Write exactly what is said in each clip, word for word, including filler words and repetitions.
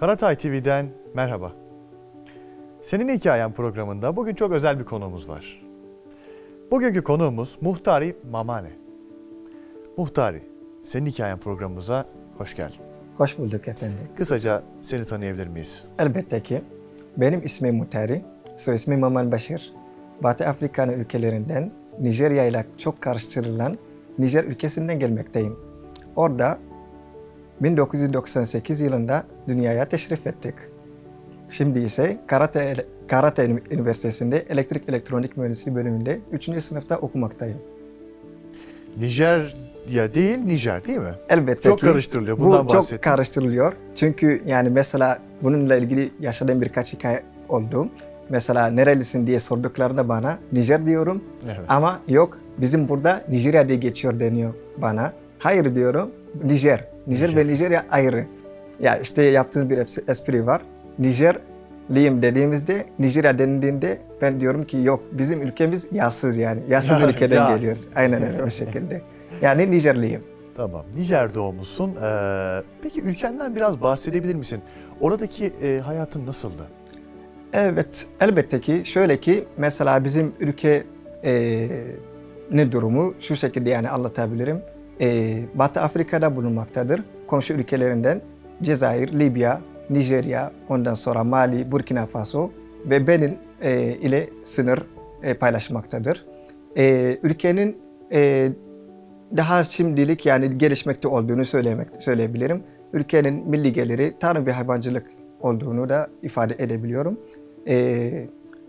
Karatay T V'den merhaba. Senin Hikayen programında bugün çok özel bir konuğumuz var. Bugünkü konuğumuz Muhtari Mamane. Muhtari, Senin Hikayen programımıza hoş geldin. Hoş bulduk efendim. Kısaca seni tanıyabilir miyiz? Elbette ki. Benim ismim Muhtari, soy ismim Maman Başir. Batı Afrika'nın ülkelerinden Nijerya ile çok karıştırılan Nijer ülkesinden gelmekteyim. Orada bin dokuz yüz doksan sekiz yılında dünyaya teşrif ettik. Şimdi ise Karatay, Karatay Üniversitesi'nde Elektrik Elektronik Mühendisliği bölümünde üçüncü sınıfta okumaktayım. Nijerya değil, Nijer değil mi? Elbette çok ki. karıştırılıyor. Bundan Bu çok bahsettim. karıştırılıyor. Çünkü yani mesela bununla ilgili yaşadığım birkaç hikaye oldu. Mesela nerelisin diye sorduklarında bana Nijer diyorum. Evet. Ama yok, bizim burada Nijerya diye geçiyor deniyor bana. Hayır diyorum, Nijer. Nijer, Nijer. ve Nijerya ayrı. Ya işte yaptığım bir espri var. Nijerliyim dediğimizde, Nijerya denildiğinde ben diyorum ki yok, bizim ülkemiz yağsız yani. Yağsız ya, ülkeden ya. geliyoruz. Aynen öyle o şekilde. Yani Nijerliyim. Tamam. Nijer doğmuşsun. Ee, peki ülkenden biraz bahsedebilir misin? Oradaki e, hayatın nasıldı? Evet, elbette ki. Şöyle ki mesela bizim ülke e, ne durumu şu şekilde yani anlatabilirim. E, Batı Afrika'da bulunmaktadır. Komşu ülkelerinden Cezayir, Libya, Nijerya, ondan sonra Mali, Burkina Faso ve Benin e, ile sınır e, paylaşmaktadır. E, ülkenin e, daha şimdilik yani gelişmekte olduğunu söylemek söyleyebilirim. Ülkenin milli geliri tarım ve hayvancılık olduğunu da ifade edebiliyorum. E,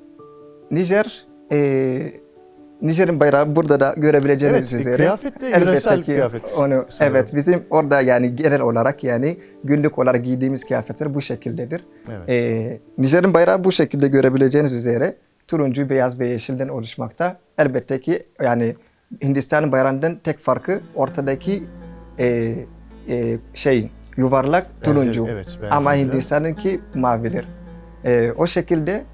Nijer, e, Nijer'in bayrağı burada da görebileceğiniz evet, üzere. Kıyafet de yöresel kıyafet. Onu, evet, bizim orada yani genel olarak yani günlük olarak giydiğimiz kıyafetler bu şekildedir. Evet. E, Nijer'in bayrağı bu şekilde görebileceğiniz üzere turuncu, beyaz ve yeşilden oluşmakta. Elbette ki yani Hindistan'ın bayrağından tek farkı ortadaki e, e, şey yuvarlak turuncu. Benzer, evet, ama Hindistan'ınki mavidir. E, o şekilde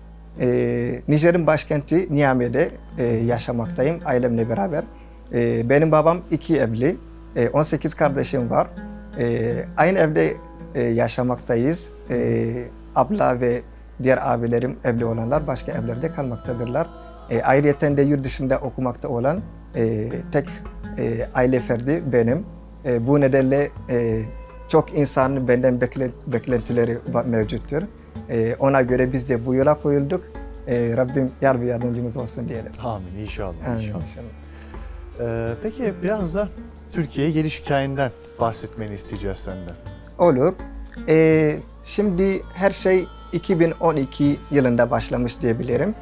e, Nijer'in başkenti Niamey'de e, yaşamaktayım ailemle beraber. E, benim babam iki evli, e, on sekiz kardeşim var. E, aynı evde e, yaşamaktayız. E, abla ve diğer abilerim evli olanlar başka evlerde kalmaktadırlar. E, ayrıyeten de yurt dışında okumakta olan e, tek e, aile ferdi benim. E, bu nedenle e, çok insanın benden beklentileri mevcuttur. E, ona göre biz de bu yola koyulduk. E, Rabbim yar ve yardımcımız olsun diyelim. Amin inşallah. Amin, inşallah. inşallah. Ee, peki biraz da Türkiye'ye geliş hikayenden bahsetmeni isteyeceğiz senden. Olur. E, şimdi her şey iki bin on iki yılında başlamış diyebilirim.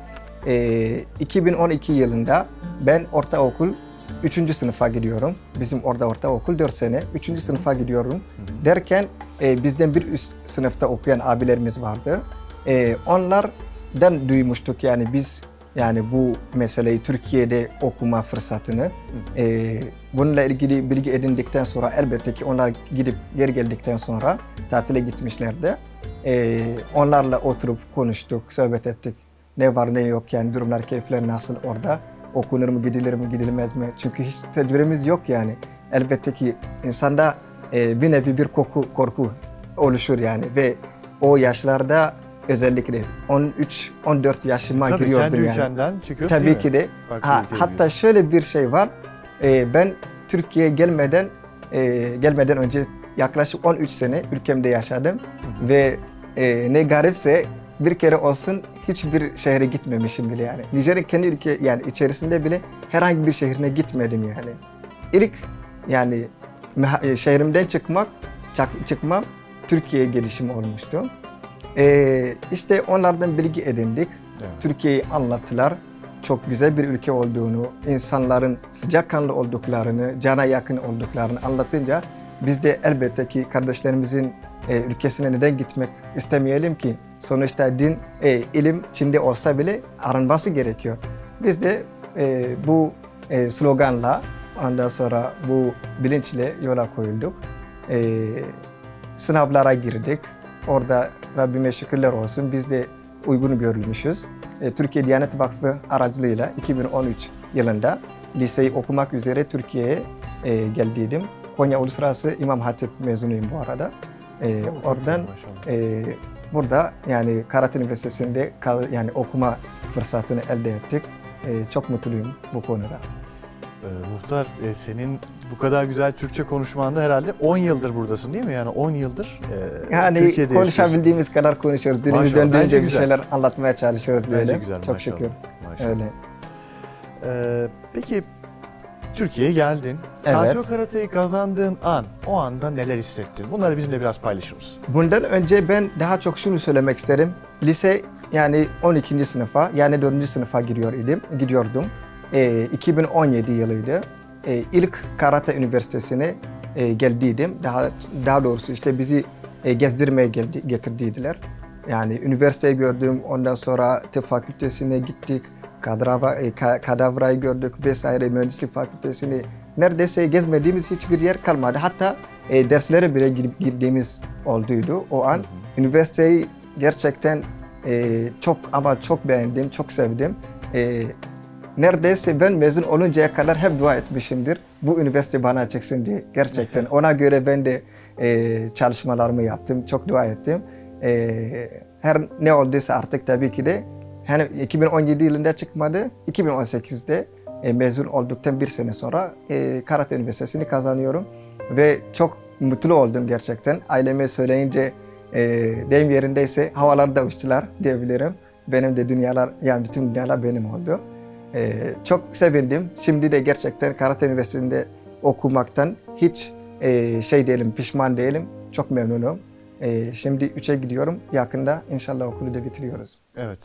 E, iki bin on iki yılında ben ortaokul üçüncü sınıfa gidiyorum. Bizim orada ortaokul dört sene. üçüncü sınıfa gidiyorum. Hı hı. Derken e, bizden bir üst sınıfta okuyan abilerimiz vardı. E, onlardan duymuştuk yani biz yani bu meseleyi Türkiye'de okuma fırsatını. Hı hı. E, bununla ilgili bilgi edindikten sonra elbette ki onlar gidip geri geldikten sonra tatile gitmişlerdi. E, onlarla oturup konuştuk, sohbet ettik. Ne var ne yok yani durumlar, keyifler nasıl orada? Okunur mu, gidilir mi, gidilmez mi? Çünkü hiç tecrübemiz yok yani. Elbette ki insanda e, bir nevi bir koku, korku oluşur yani ve o yaşlarda özellikle on üç on dört yaşıma tabii giriyordum yani. Tabii kendi ülkenden çıkıp tabii ki de. Ha, hatta şöyle bir şey var. E, ben Türkiye'ye gelmeden e, gelmeden önce yaklaşık on üç sene ülkemde yaşadım. Hı hı. Ve e, ne garipse bir kere olsun hiçbir şehre gitmemişim bile yani. Nijer'in kendi ülke yani içerisinde bile herhangi bir şehrine gitmedim yani. İlk yani şehrimden çıkmak, çıkmam Türkiye'ye gelişim olmuştu. Ee, işte onlardan bilgi edindik. Evet. Türkiye'yi anlattılar. Çok güzel bir ülke olduğunu, insanların sıcakkanlı olduklarını, cana yakın olduklarını anlatınca biz de elbette ki kardeşlerimizin e, ülkesine neden gitmek istemeyelim ki? Sonuçta din, e, ilim Çin'de olsa bile aranması gerekiyor. Biz de e, bu e, sloganla, ondan sonra bu bilinçle yola koyulduk. E, sınavlara girdik. Orada Rabbime şükürler olsun biz de uygun görülmüşüz. E, Türkiye Diyanet Vakfı aracılığıyla iki bin on üç yılında liseyi okumak üzere Türkiye'ye e, geldiydim. Konya Uluslararası İmam Hatip mezunuyum bu arada. E, Çok, çok oradan iyi, e, burada yani Karat Üniversitesi'nde kal, yani okuma fırsatını elde ettik. E, çok mutluyum bu konuda. Ee, Muhtar, e, senin bu kadar güzel Türkçe konuşmanda herhalde on yıldır buradasın değil mi? Yani on yıldır e, Yani Türkiye'de konuşabildiğimiz yaşıyorsun. Kadar konuşuyoruz. Dilimiz Maşallah, döndüğünce bence bir güzel. şeyler anlatmaya çalışıyoruz Bence diyelim. güzel, Çok maşallah, şükür. maşallah. Öyle. Ee, peki Türkiye'ye geldin. Evet. Kazio Karate'yi kazandığın an, o anda neler hissettin? Bunları bizimle biraz paylaşır mısın? Bundan önce ben daha çok şunu söylemek isterim. Lise yani on ikinci sınıfa yani dördüncü sınıfa giriyor idim, gidiyordum. E, iki bin on yedi yılıydı. E, ilk Karate Üniversitesi'ne e, geldiydim. Daha daha doğrusu işte bizi e, gezdirmeye geldi, getirdiydiler. Yani üniversiteyi gördüm, ondan sonra tıp fakültesine gittik. Kadrava, e, Kadavra'yı gördük vesaire, mühendislik fakültesini. Neredeyse gezmediğimiz hiçbir yer kalmadı. Hatta e, derslere bile girip girdiğimiz olduydu o an. Hı hı. Üniversiteyi gerçekten e, çok ama çok beğendim, çok sevdim. E, neredeyse ben mezun oluncaya kadar hep dua etmişimdir. Bu üniversite bana çıksın diye gerçekten. Ona göre ben de e, çalışmalarımı yaptım, çok dua ettim. E, her ne olduysa artık tabii ki de yani iki bin on yedi yılında çıkmadı, iki bin on sekizde e, mezun olduktan bir sene sonra e, Karate Üniversitesi'ni kazanıyorum. Ve çok mutlu oldum gerçekten. Aileme söyleyince e, deyim yerindeyse havalarda uçtular diyebilirim. Benim de dünyalar, yani bütün dünyalar benim oldu. E, çok sevindim. Şimdi de gerçekten Karate Üniversitesi'nde okumaktan hiç e, şey değilim, pişman değilim. Çok memnunum. E, şimdi üçe gidiyorum. Yakında inşallah okulu da bitiriyoruz. Evet.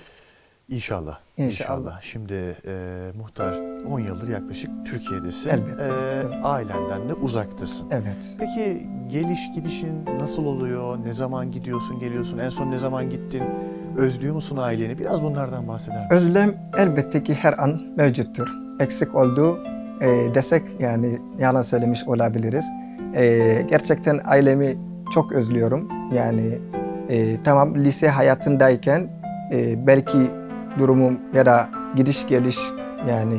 İnşallah. İnşallah. İnşallah. Şimdi e, Muhtar on yıldır yaklaşık Türkiye'desin. Elbette. E, Evet. Ailenden de uzaktasın. Evet. Peki geliş gidişin nasıl oluyor? Ne zaman gidiyorsun, geliyorsun? En son ne zaman gittin? Özlüyor musun aileni? Biraz bunlardan bahseder misin? Özlem elbette ki her an mevcuttur. Eksik olduğu e, desek yani yalan söylemiş olabiliriz. E, gerçekten ailemi çok özlüyorum. Yani e, tamam lise hayatındayken e, belki durumum ya da gidiş geliş yani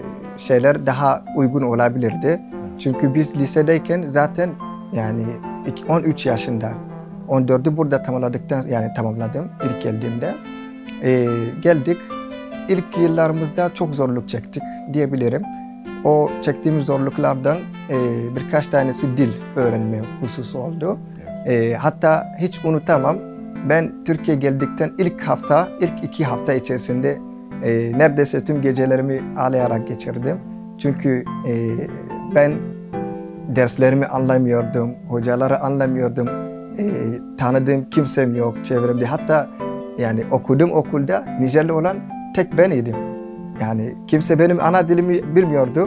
şeyler daha uygun olabilirdi. Çünkü biz lisedeyken zaten yani on üç yaşında, on dördü burada tamamladıktan yani tamamladım ilk geldiğimde. Ee, geldik. İlk yıllarımızda çok zorluk çektik diyebilirim. O çektiğimiz zorluklardan e, birkaç tanesi dil öğrenme hususu oldu. E, hatta hiç unutamam. Ben Türkiye'ye geldikten ilk hafta, ilk iki hafta içerisinde e, neredeyse tüm gecelerimi ağlayarak geçirdim. Çünkü e, ben derslerimi anlamıyordum, hocaları anlamıyordum. E, tanıdığım kimsem yok çevremde. Hatta yani okuduğum okulda Nijerli olan tek ben idim. Yani kimse benim ana dilimi bilmiyordu.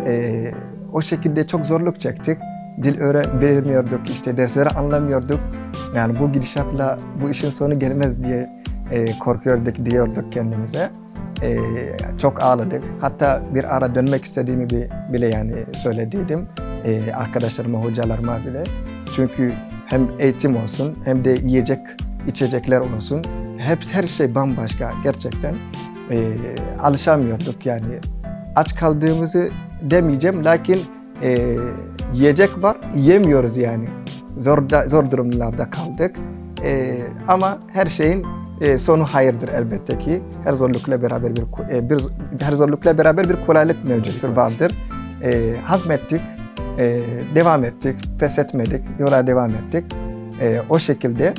E, o şekilde çok zorluk çektik. Dil öğrenmiyorduk, işte dersleri anlamıyorduk. Yani bu gidişatla bu işin sonu gelmez diye e, korkuyorduk, diyorduk kendimize. E, çok ağladık. Hatta bir ara dönmek istediğimi bile yani söylediydim. E, arkadaşlarıma, hocalarıma bile. Çünkü hem eğitim olsun hem de yiyecek, içecekler olsun. Hep her şey bambaşka gerçekten. E, alışamıyorduk yani. Aç kaldığımızı demeyeceğim lakin e, yiyecek var, yiyemiyoruz yani. Zor, da, zor durumlarda kaldık. E, ama her şeyin e, sonu hayırdır elbette ki. Her zorlukla beraber bir, e, bir her zorlukla beraber bir kolaylık mevcuttur, vardır. E, hazmettik, e, devam ettik, pes etmedik, yola devam ettik. E, o şekilde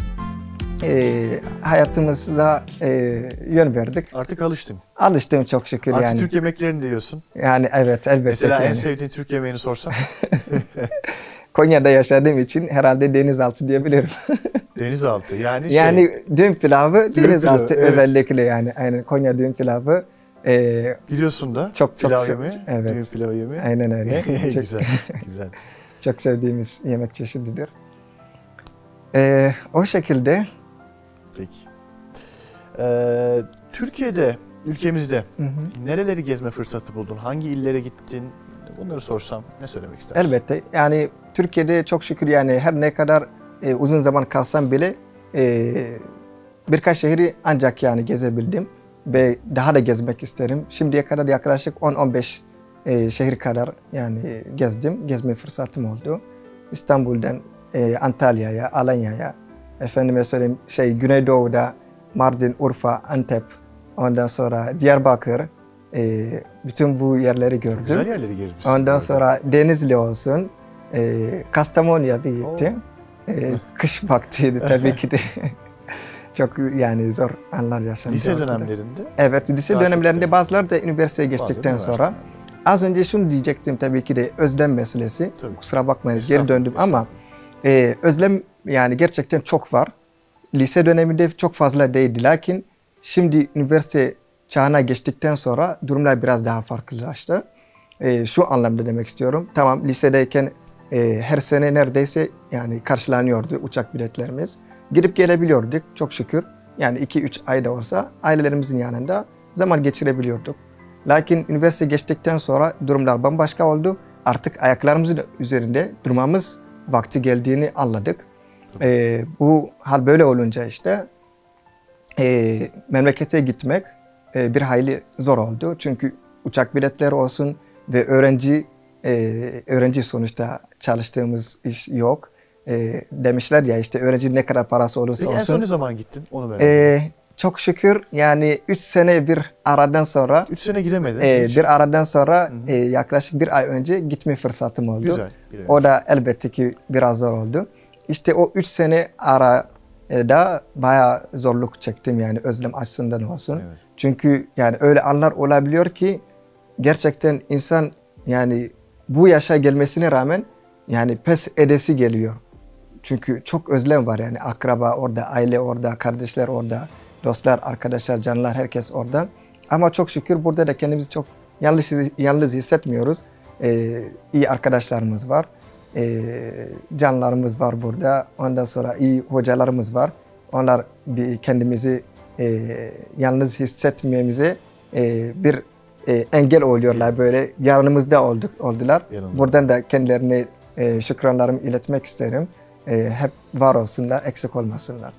e, hayatımıza e, yön verdik. Artık alıştın. Alıştım çok şükür Artık yani. Türk yemeklerini de yiyorsun. Yani evet elbette. Mesela yani. en sevdiğin Türk yemeğini sorsam? Konya'da yaşadığım için herhalde denizaltı diyebilirim. Denizaltı yani, yani şey. düğün pilavı, Düğün denizaltı pilavı, evet. özellikle yani. Aynen Konya düğün pilavı. E, Gidiyorsun da çok, pilav çok, yemeği, evet. düğün pilavı yemeği. Aynen öyle. Güzel, güzel. Çok sevdiğimiz yemek çeşididir. E, o şekilde. Peki. Ee, Türkiye'de, ülkemizde Hı hı. nereleri gezme fırsatı buldun? Hangi illere gittin? Bunları sorsam ne söylemek istersin? Elbette. Yani Türkiye'de çok şükür yani her ne kadar e, uzun zaman kalsam bile e, birkaç şehri ancak yani gezebildim ve daha da gezmek isterim. Şimdiye kadar yaklaşık on on beş e, şehir kadar yani gezdim, gezme fırsatım oldu. İstanbul'dan e, Antalya'ya, Alanya'ya, efendime söyleyeyim şey Güneydoğu'da Mardin, Urfa, Antep, ondan sonra Diyarbakır, e, bütün bu yerleri gördüm. Güzel yerleri gezmişsin. Ondan sonra Denizli olsun, e, Kastamonu'ya bir gittim. E, kış vaktiydi tabii ki de. Çok yani zor anlar yaşandı. Lise ortada. dönemlerinde? Evet, lise Daha dönemlerinde bazıları da üniversiteye geçtikten sonra. Az önce şunu diyecektim tabii ki de özlem meselesi. Tabii. Kusura bakmayın geri döndüm ama e, özlem yani gerçekten çok var. Lise döneminde çok fazla değildi. Lakin şimdi üniversite çağına geçtikten sonra durumlar biraz daha farklılaştı. E, şu anlamda demek istiyorum. Tamam lisedeyken e, her sene neredeyse yani karşılanıyordu uçak biletlerimiz. Gidip gelebiliyorduk çok şükür. Yani iki üç ayda olsa ailelerimizin yanında zaman geçirebiliyorduk. Lakin üniversite geçtikten sonra durumlar bambaşka oldu. Artık ayaklarımızın üzerinde durmamız vakti geldiğini anladık. Ee, bu hal böyle olunca işte e, memlekete gitmek e, bir hayli zor oldu. Çünkü uçak biletleri olsun ve öğrenci e, öğrenci sonuçta çalıştığımız iş yok. E, demişler ya işte öğrenci ne kadar parası olursa Peki, olsun. En son ne zaman gittin? Onu merak ediyorum. E, çok şükür yani üç sene bir aradan sonra. üç sene gidemedin. E, bir aradan sonra e, yaklaşık bir ay önce gitme fırsatım oldu. Güzel. O da elbette ki biraz zor oldu. İşte o üç sene arada bayağı zorluk çektim yani özlem açısından olsun. Evet. Çünkü yani öyle anlar olabiliyor ki gerçekten insan yani bu yaşa gelmesine rağmen yani pes edesi geliyor. Çünkü çok özlem var yani akraba orada, aile orada, kardeşler orada, dostlar, arkadaşlar, canlar herkes orada. Ama çok şükür burada da kendimizi çok yalnız, yalnız hissetmiyoruz. Ee, iyi arkadaşlarımız var. Ee, canlarımız var burada. Ondan sonra iyi hocalarımız var. Onlar bir kendimizi e, yalnız hissetmemize e, bir e, engel oluyorlar böyle. Yanımızda olduk, oldular. Yanımda. Buradan da kendilerine e, şükranlarımı iletmek isterim. E, hep var olsunlar, eksik olmasınlar.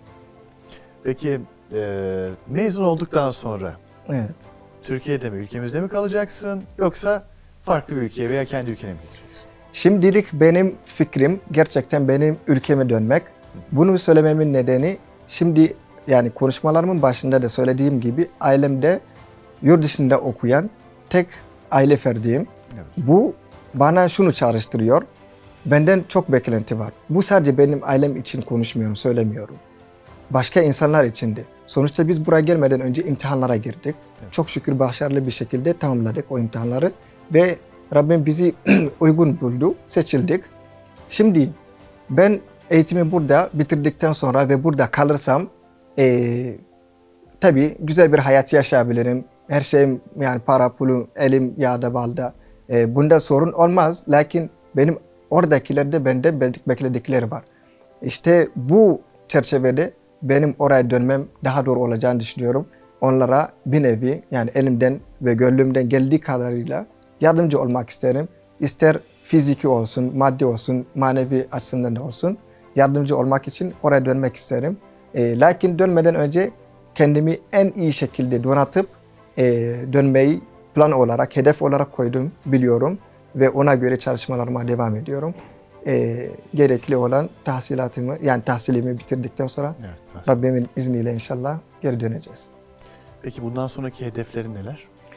Peki e, mezun olduktan sonra evet. Türkiye'de mi, ülkemizde mi kalacaksın yoksa farklı bir ülkeye veya kendi ülkene mi gideceksin? Şimdilik benim fikrim gerçekten benim ülkeme dönmek. Bunu söylememin nedeni şimdi yani konuşmalarımın başında da söylediğim gibi ailemde yurt dışında okuyan tek aile ferdiyim. Evet. Bu bana şunu çağrıştırıyor. Benden çok beklenti var. Bu sadece benim ailem için konuşmuyorum, söylemiyorum. Başka insanlar için de. Sonuçta biz buraya gelmeden önce imtihanlara girdik. Evet. Çok şükür başarılı bir şekilde tamamladık o imtihanları. Ve Rabbim bizi uygun buldu, seçildik. Şimdi ben eğitimi burada bitirdikten sonra ve burada kalırsam e, tabii güzel bir hayat yaşayabilirim. Her şeyim yani para, pulu, elim yağda balda. E, bunda sorun olmaz. Lakin benim oradakilerde benden bekledikleri var. İşte bu çerçevede benim oraya dönmem daha doğru olacağını düşünüyorum. Onlara bir nevi yani elimden ve gönlümden geldiği kadarıyla yardımcı olmak isterim. İster fiziki olsun, maddi olsun, manevi açısından da olsun. Yardımcı olmak için oraya dönmek isterim. E, lakin dönmeden önce kendimi en iyi şekilde donatıp e, dönmeyi plan olarak, hedef olarak koydum, biliyorum. Ve ona göre çalışmalarıma devam ediyorum. E, gerekli olan tahsilatımı, yani tahsilimi bitirdikten sonra evet, Rabbimin izniyle inşallah geri döneceğiz. Peki bundan sonraki hedeflerin neler?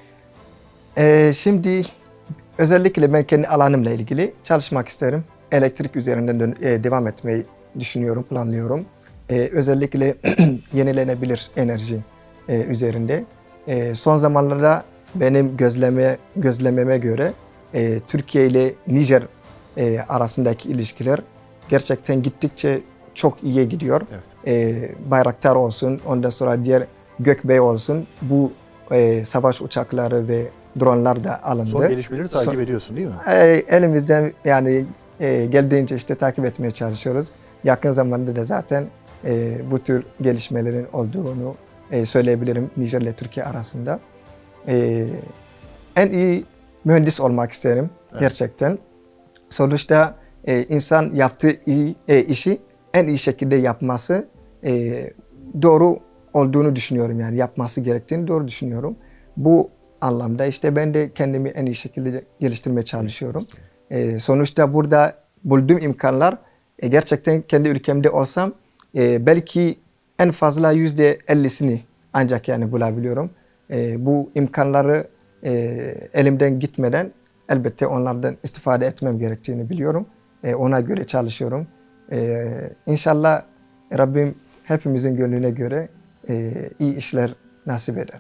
E, şimdi özellikle ben kendi alanımla ilgili çalışmak isterim. Elektrik üzerinden dön- e, devam etmeyi düşünüyorum, planlıyorum. E, özellikle yenilenebilir enerji e, üzerinde. E, son zamanlarda benim gözleme gözlememe göre e, Türkiye ile Nijer e, arasındaki ilişkiler gerçekten gittikçe çok iyiye gidiyor. Evet. E, Bayraktar olsun, ondan sonra diğer Gökbey olsun, bu e, savaş uçakları ve dronlar da alındı. Son gelişmeleri takip Son, ediyorsun değil mi? E, elimizden yani e, geldiğince işte takip etmeye çalışıyoruz. Yakın zamanda da zaten e, bu tür gelişmelerin olduğunu e, söyleyebilirim Nijer ile Türkiye arasında. E, en iyi mühendis olmak isterim evet. gerçekten. Sonuçta e, insan yaptığı iyi, e, işi en iyi şekilde yapması e, doğru olduğunu düşünüyorum. Yani yapması gerektiğini doğru düşünüyorum. Bu anlamda işte ben de kendimi en iyi şekilde geliştirmeye çalışıyorum. E, sonuçta burada bulduğum imkanlar e, gerçekten kendi ülkemde olsam e, belki en fazla yüzde ellisini ancak yani bulabiliyorum. E, bu imkanları e, elimden gitmeden elbette onlardan istifade etmem gerektiğini biliyorum. E, ona göre çalışıyorum. E, İnşallah Rabbim hepimizin gönlüne göre e, iyi işler nasip eder.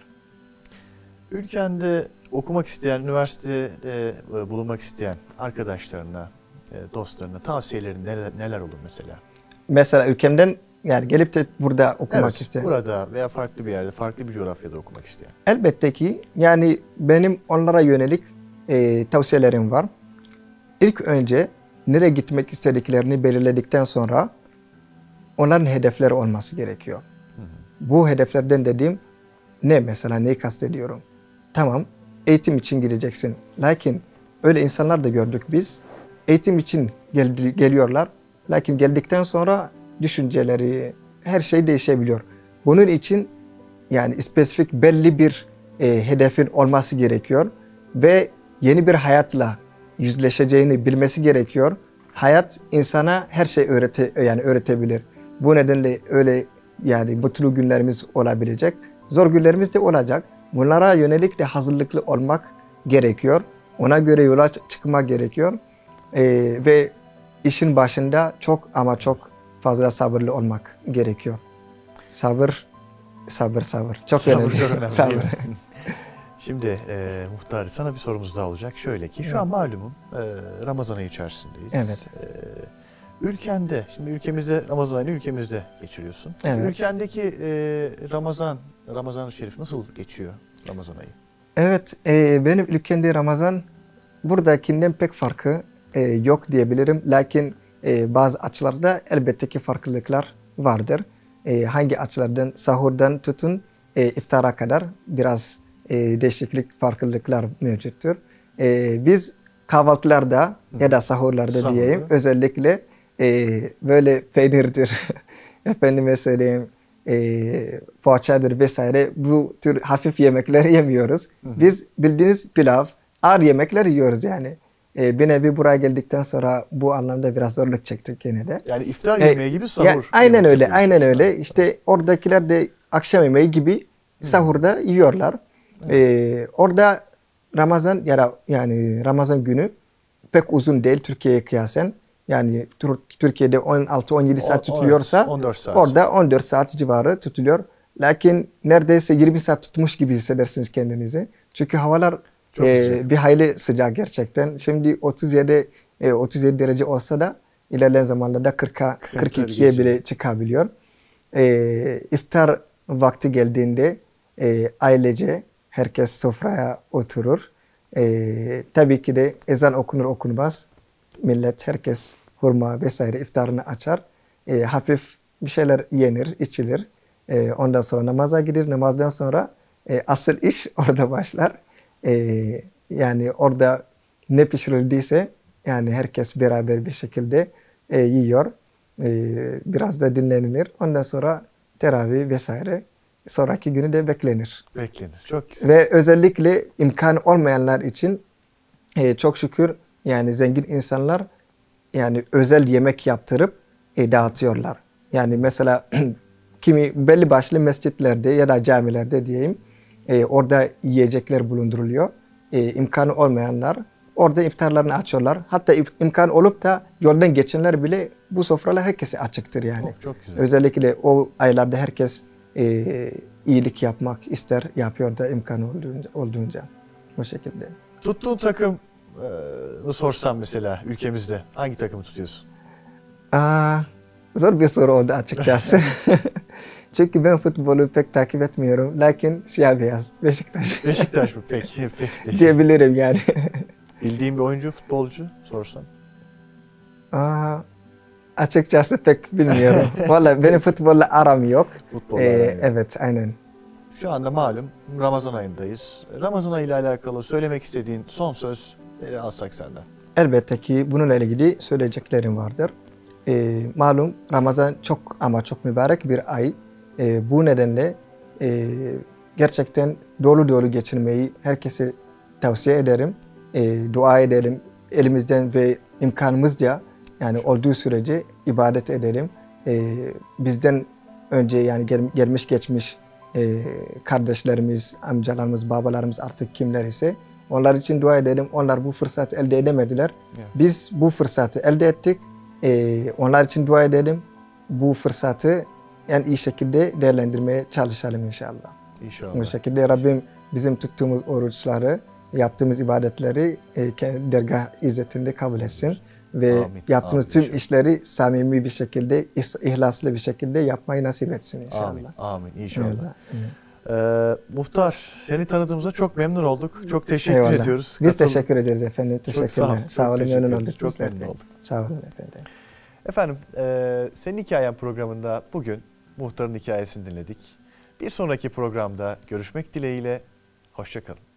Ülkende okumak isteyen, üniversitede bulunmak isteyen arkadaşlarına, dostlarına tavsiyelerin neler, neler olur mesela? Mesela ülkemden yani gelip de burada okumak Evet, isteyen. burada veya farklı bir yerde, farklı bir coğrafyada okumak isteyen. Elbette ki yani benim onlara yönelik e, tavsiyelerim var. İlk önce nereye gitmek istediklerini belirledikten sonra onların hedefleri olması gerekiyor. Hı hı. Bu hedeflerden dediğim ne mesela, neyi kastediyorum? Tamam, eğitim için gideceksin. Lakin öyle insanlar da gördük biz. Eğitim için gel geliyorlar. Lakin geldikten sonra düşünceleri, her şey değişebiliyor. Bunun için yani spesifik belli bir e, hedefin olması gerekiyor. Ve yeni bir hayatla yüzleşeceğini bilmesi gerekiyor. Hayat insana her şey öğrete, yani öğretebilir. Bu nedenle öyle yani mutlu günlerimiz olabilecek. Zor günlerimiz de olacak. Bunlara yönelik de hazırlıklı olmak gerekiyor. Ona göre yola çıkmak gerekiyor. Ee, ve işin başında çok ama çok fazla sabırlı olmak gerekiyor. Sabır, sabır, sabır. Çok sabır önemli. Çok önemli. Sabır. Şimdi e, Muhtar, sana bir sorumuz daha olacak. Şöyle ki şu evet. an malumum e, Ramazan ayı içerisindeyiz. Evet. E, ülkende, şimdi ülkemizde Ramazan ayını ülkemizde geçiriyorsun. Evet. Ülkendeki e, Ramazan, Ramazan-ı Şerif nasıl geçiyor Ramazan ayı? Evet, e, benim ülkemde Ramazan buradakinden pek farkı e, yok diyebilirim. Lakin e, bazı açılarda elbette ki farklılıklar vardır. E, hangi açılardan, sahurdan tutun e, iftara kadar biraz e, değişiklik, farklılıklar mevcuttur. E, biz kahvaltılarda Hı. ya da sahurlarda Sahurda. diyeyim özellikle e, böyle peynirdir, efendime söyleyeyim, e, poğaçadır vesaire bu tür hafif yemekleri yemiyoruz. Hı hı. Biz bildiğiniz pilav, ağır yemekler yiyoruz yani. E, bir nevi buraya geldikten sonra bu anlamda biraz zorluk çektik yine de. Yani iftar e, yemeği gibi sahur. Ya, aynen öyle, aynen öyle. İşte oradakiler de akşam yemeği gibi sahurda hmm. yiyorlar. Hmm. E, orada Ramazan ya da yani Ramazan günü pek uzun değil Türkiye'ye kıyasen. Yani Türkiye'de on altı on yedi saat tutuluyorsa on dört saat. Orada on dört saat civarı tutuluyor. Lakin neredeyse yirmi saat tutmuş gibi hissedersiniz kendinizi. Çünkü havalar e, bir hayli sıcak gerçekten. Şimdi otuz yedi e, otuz yedi derece olsa da ilerleyen zamanlarda kırka kırk ikiye bile çıkabiliyor. E, iftar vakti geldiğinde e, ailece herkes sofraya oturur. E, tabii ki de ezan okunur okunmaz. Millet, herkes hurma vesaire iftarını açar. E, hafif bir şeyler yenir, içilir. E, ondan sonra namaza gider. Namazdan sonra e, asıl iş orada başlar. E, yani orada ne pişirildiyse yani herkes beraber bir şekilde e, yiyor. E, biraz da dinlenilir. Ondan sonra teravih vesaire sonraki günü de beklenir. Beklenir. Çok güzel. Ve özellikle imkan olmayanlar için e, çok şükür yani zengin insanlar yani özel yemek yaptırıp e, dağıtıyorlar. Yani mesela kimi belli başlı mescitlerde ya da camilerde diyeyim e, orada yiyecekler bulunduruluyor. E, imkanı olmayanlar orada iftarlarını açıyorlar. Hatta imkan olup da yoldan geçenler bile bu sofralar herkese açıktır yani. Çok, çok güzel. Özellikle o aylarda herkes e, iyilik yapmak ister, yapıyor da imkanı olduğunca, olduğunca o şekilde. Tuttuğun takım Ee, sorsam mesela ülkemizde hangi takımı tutuyorsun? Aa, zor bir soru oldu açıkçası. Çünkü ben futbolu pek takip etmiyorum. Lakin siyah beyaz. Beşiktaş. Beşiktaş mı? Peki. peki. Diyebilirim yani. Bildiğin bir oyuncu, futbolcu sorsam? Aa, açıkçası pek bilmiyorum. Vallahi benim futbolla aram yok. Futbolla ee, aram yok. Evet, aynen. Şu anda malum Ramazan ayındayız. Ramazan ayı ile alakalı söylemek istediğin son söz alsak senden. Elbette ki bununla ilgili söyleyeceklerim vardır. Ee, malum Ramazan çok ama çok mübarek bir ay. Ee, bu nedenle e, gerçekten dolu dolu geçirmeyi herkese tavsiye ederim. E, dua edelim elimizden ve imkanımızca Yani olduğu sürece ibadet edelim. Ee, bizden önce yani gel, gelmiş geçmiş e, kardeşlerimiz, amcalarımız, babalarımız artık kimler ise onlar için dua edelim. Onlar bu fırsatı elde edemediler. Evet. Biz bu fırsatı elde ettik. Ee, onlar için dua edelim. Bu fırsatı en iyi şekilde değerlendirmeye çalışalım inşallah. İnşallah. Bu şekilde Rabbim bizim tuttuğumuz oruçları, yaptığımız ibadetleri e, dergah izzetinde kabul etsin. Ve Amin. yaptığımız Amin. tüm İnşallah. işleri samimi bir şekilde, ihlaslı bir şekilde yapmayı nasip etsin inşallah. Amin. Amin. İnşallah. Evet. Ee, Muhtar, seni tanıdığımıza çok memnun olduk. Çok teşekkür Eyvallah. ediyoruz. Biz Katıl- teşekkür ederiz efendim. Teşekkürler. sağ olun, Sağ çok olun, teşekkür memnun ederiz. olduk. Çok bizler de. memnun olduk. Sağ olun efendim. Efendim, e, Senin Hikayen programında bugün muhtarın hikayesini dinledik. Bir sonraki programda görüşmek dileğiyle, hoşça kalın.